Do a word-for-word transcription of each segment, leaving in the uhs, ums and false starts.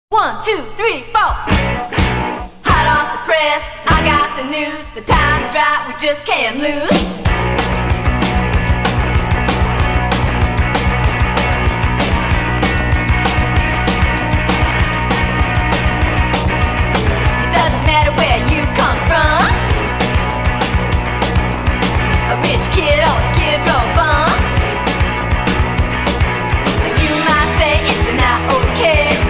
One, two, three, four. Hot off the press, I got the news. The time is right, we just can't lose. It doesn't matter where you come from. A rich kid or a skid row bum. You might say it's not okay.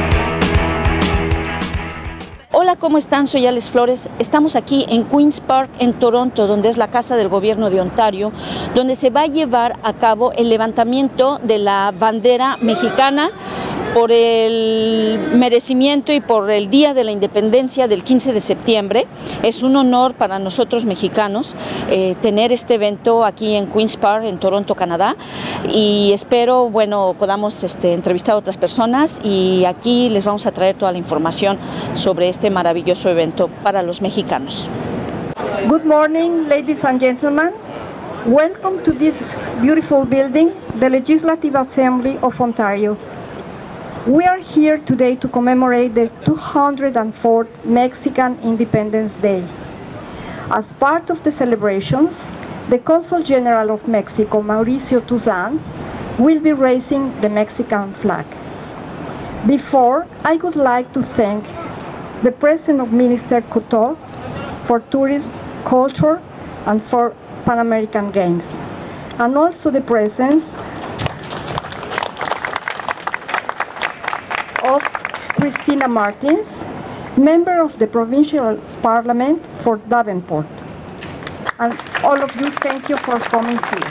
Hola, ¿cómo están? Soy Alex Flores. Estamos aquí en Queen's Park, en Toronto, donde es la casa del gobierno de Ontario, donde se va a llevar a cabo el levantamiento de la bandera mexicana por el merecimiento y por el Día de la Independencia del quince de septiembre. Es un honor para nosotros mexicanos eh, tener este evento aquí en Queen's Park, en Toronto, Canadá, y espero, bueno, podamos este, entrevistar a otras personas y aquí les vamos a traer toda la información sobre este maravilloso evento para los mexicanos. Good morning, ladies and gentlemen. Welcome to this beautiful building, the Legislative Assembly of Ontario. We are here today to commemorate the two hundred fourth Mexican Independence Day. As part of the celebrations, the Consul General of Mexico, Mauricio Toussaint, will be raising the Mexican flag. Before, I would like to thank the President of Minister Coteau for tourism, culture, and for Pan American Games, and also the presence of Cristina Martins, member of the Provincial Parliament for Davenport. And all of you, thank you for coming here.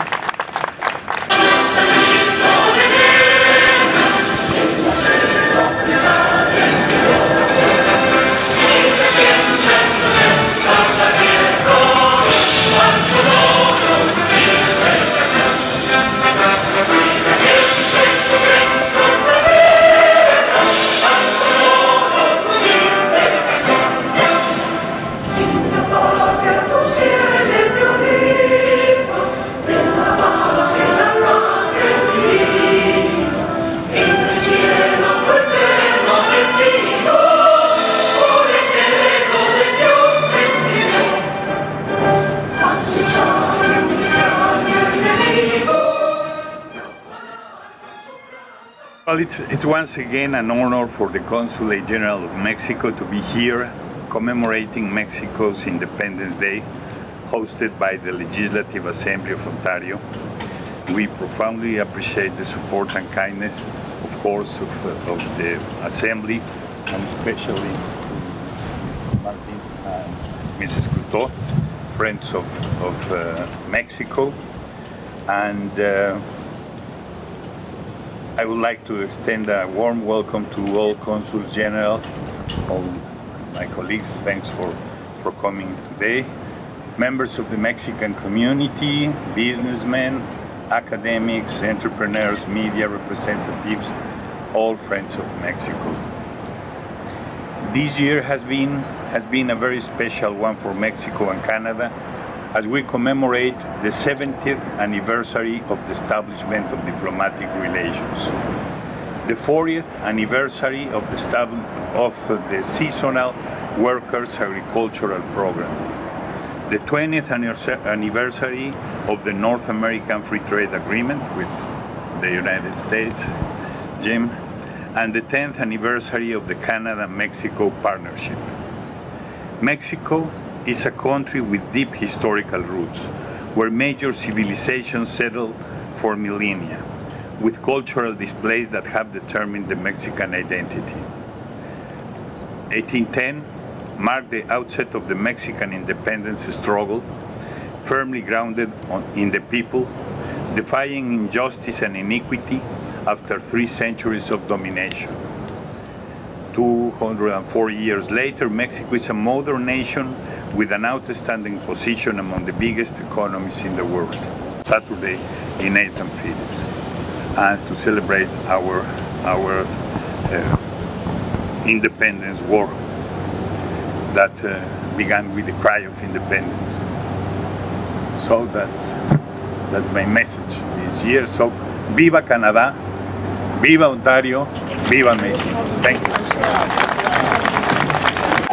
Well, it's, it's once again an honor for the Consulate General of Mexico to be here commemorating Mexico's Independence Day, hosted by the Legislative Assembly of Ontario. We profoundly appreciate the support and kindness, of course, of, of the Assembly, and especially Missus Martins and Missus Coteau, friends of, of uh, Mexico. And uh, I would like to extend a warm welcome to all Consuls General, all my colleagues. Thanks for, for coming today. Members of the Mexican community, businessmen, academics, entrepreneurs, media representatives, all friends of Mexico. This year has been, has been a very special one for Mexico and Canada, as we commemorate the seventieth anniversary of the establishment of diplomatic relations, the fortieth anniversary of the, of the Seasonal Workers Agricultural Program, the twentieth anniversary of the North American Free Trade Agreement with the United States, Jim, and the tenth anniversary of the Canada-Mexico Partnership. Mexico is a country with deep historical roots, where major civilizations settled for millennia, with cultural displays that have determined the Mexican identity. eighteen ten marked the outset of the Mexican independence struggle, firmly grounded on, in the people, defying injustice and iniquity after three centuries of domination. two hundred four years later, Mexico is a modern nation with an outstanding position among the biggest economies in the world. Saturday in Nathan Phillips, and to celebrate our our uh, independence war that uh, began with the cry of independence. So that's that's my message this year. So, viva Canadá, viva Ontario, viva México. Thank you.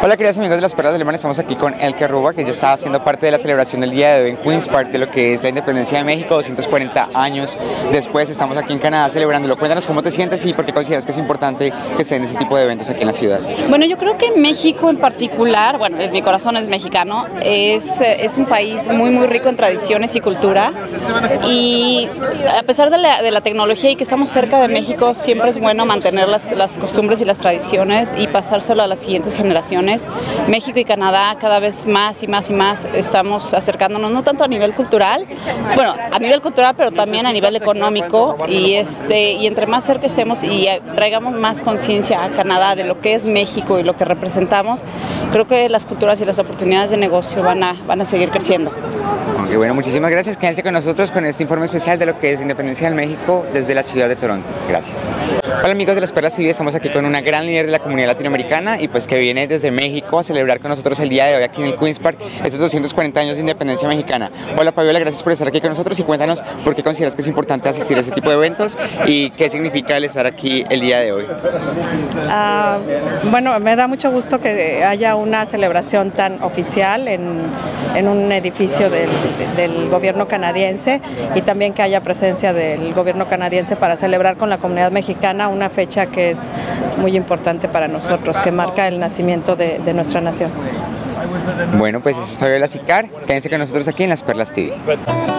Hola queridos amigos de las Perlas Alemanas, estamos aquí con Elke Ruba, que ya está haciendo parte de la celebración del día de hoy en Queen's Park de lo que es la independencia de México, doscientos cuarenta años después. Estamos aquí en Canadá celebrándolo. Cuéntanos cómo te sientes y por qué consideras que es importante que se den ese tipo de eventos aquí en la ciudad. Bueno, yo creo que México en particular, bueno, mi corazón es mexicano, es, es un país muy muy rico en tradiciones y cultura, y a pesar de la, de la tecnología y que estamos cerca de México, siempre es bueno mantener las, las costumbres y las tradiciones y pasárselo a las siguientes generaciones. México y Canadá cada vez más y más y más estamos acercándonos, no tanto a nivel cultural, bueno, a nivel cultural, pero también a nivel económico, y, este, y entre más cerca estemos y traigamos más conciencia a Canadá de lo que es México y lo que representamos, creo que las culturas y las oportunidades de negocio van a, van a seguir creciendo. Okay, bueno, muchísimas gracias. Quédense con nosotros con este informe especial de lo que es la independencia del México desde la ciudad de Toronto. Gracias. Hola amigos de las Perlas T V, estamos aquí con una gran líder de la comunidad latinoamericana y pues que viene desde México a celebrar con nosotros el día de hoy aquí en el Queen's Park estos doscientos cuarenta años de independencia mexicana. Hola Fabiola, gracias por estar aquí con nosotros y cuéntanos por qué consideras que es importante asistir a este tipo de eventos y qué significa el estar aquí el día de hoy. Uh, bueno, me da mucho gusto que haya una celebración tan oficial en, en un edificio del, del gobierno canadiense, y también que haya presencia del gobierno canadiense para celebrar con la comunidad mexicana una fecha que es muy importante para nosotros, que marca el nacimiento de, de nuestra nación. Bueno, pues es Fabiola Sicar, quédense con nosotros aquí en las Perlas T V.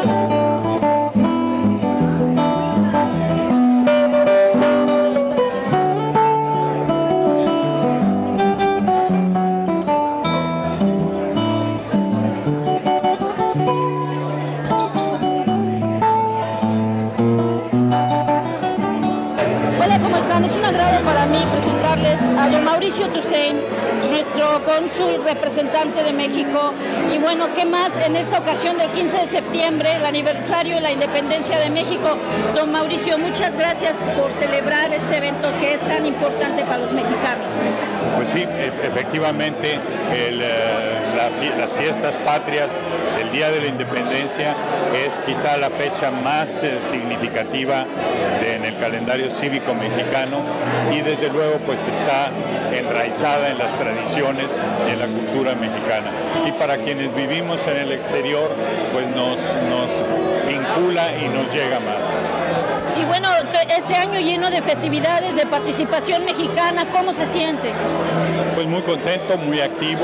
Hola, ¿cómo están? Es un agrado para mí presentarles a don Mauricio Toussaint, nuestro cónsul representante de México. Y bueno, ¿qué más en esta ocasión del quince de septiembre, el aniversario de la independencia de México? Don Mauricio, muchas gracias por celebrar este evento que es tan importante para los mexicanos. Pues sí, efectivamente, el, la, las fiestas patrias, el Día de la Independencia, es quizá la fecha más eh, significativa de, en el calendario cívico mexicano, y desde luego pues está enraizada en las tradiciones y en la cultura mexicana. Y para quienes vivimos en el exterior, pues nos, nos vincula y nos llega más. Y bueno, este año lleno de festividades, de participación mexicana, ¿cómo se siente? Pues muy contento, muy activo.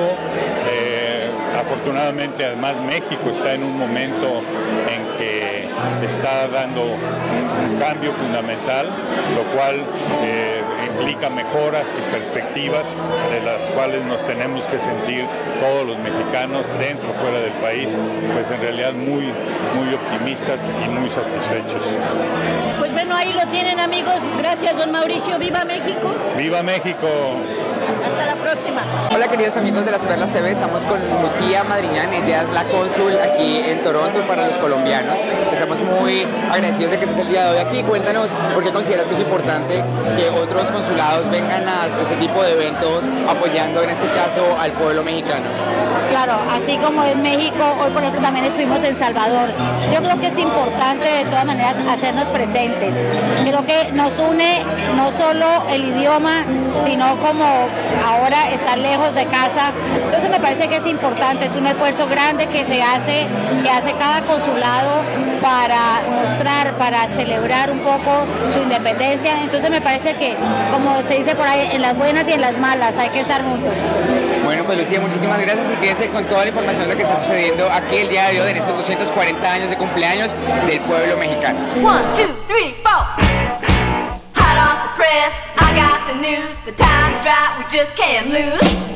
Eh, afortunadamente, además, México está en un momento en que está dando un, un cambio fundamental, lo cual eh, implica mejoras y perspectivas de las cuales nos tenemos que sentir todos los mexicanos, dentro o fuera del país, pues en realidad muy, muy optimistas y muy satisfechos. Pues bueno, ahí lo tienen amigos. Gracias, don Mauricio. ¡Viva México! ¡Viva México! Hasta la próxima. Hola queridos amigos de las Perlas T V, estamos con Lucía Madriñán, ella es la cónsul aquí en Toronto para los colombianos. Estamos muy agradecidos de que estés el día de hoy aquí. Cuéntanos por qué consideras que es importante que otros consulados vengan a este tipo de eventos apoyando en este caso al pueblo mexicano. Claro, así como en México, hoy por ejemplo también estuvimos en Salvador. Yo creo que es importante de todas maneras hacernos presentes. Creo que nos une no solo el idioma, sino como ahora estar lejos de casa. Entonces me parece que es importante, es un esfuerzo grande que se hace, que hace cada consulado para mostrar, para celebrar un poco su independencia. Entonces me parece que, como se dice por ahí, en las buenas y en las malas hay que estar juntos. Bueno, pues Lucía, muchísimas gracias y quédense con toda la información de lo que está sucediendo aquí el día de hoy en estos doscientos cuarenta años de cumpleaños del pueblo mexicano. One, two, three, four. Hot off the press, I got the news. The time's right, we just can't lose.